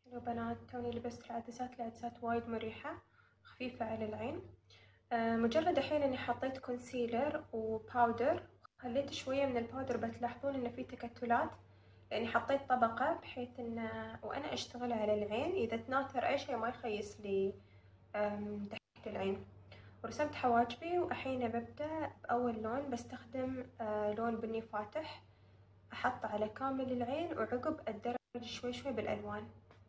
لو بنات توني لبست العدسات وايد مريحة خفيفة على العين. مجرد الحين اني حطيت كونسيلر وباودر، خليت شوية من الباودر، بتلاحظون ان في تكتلات لاني حطيت طبقة بحيث ان وانا اشتغل على العين اذا تناثر اي شيء ما يخيس لي تحت العين. ورسمت حواجبي، والحين ببدأ بأول لون، بستخدم لون بني فاتح أحط على كامل العين، وعقب أتدرج شوي شوي بالألوان.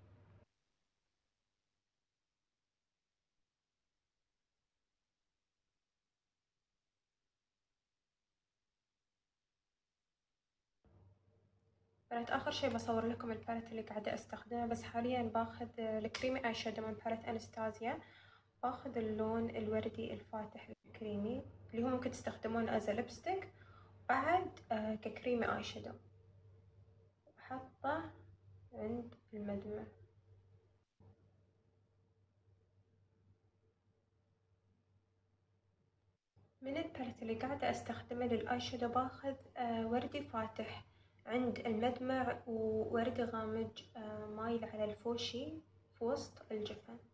بنات آخر شي بصور لكم الباليت اللي قاعدة أستخدمه، بس حاليا باخذ الكريمي آي شادو من باليت أنستازيا، باخذ اللون الوردي الفاتح الكريمي اللي هو ممكن تستخدمونه از لبستيك بعد ككريمي آي شادو، أحطه عند المدمع. من الباليت اللي قاعدة أستخدمه للآي شادو باخذ وردي فاتح عند المدمع، ووردي غامج مايل على الفوشي في وسط الجفن.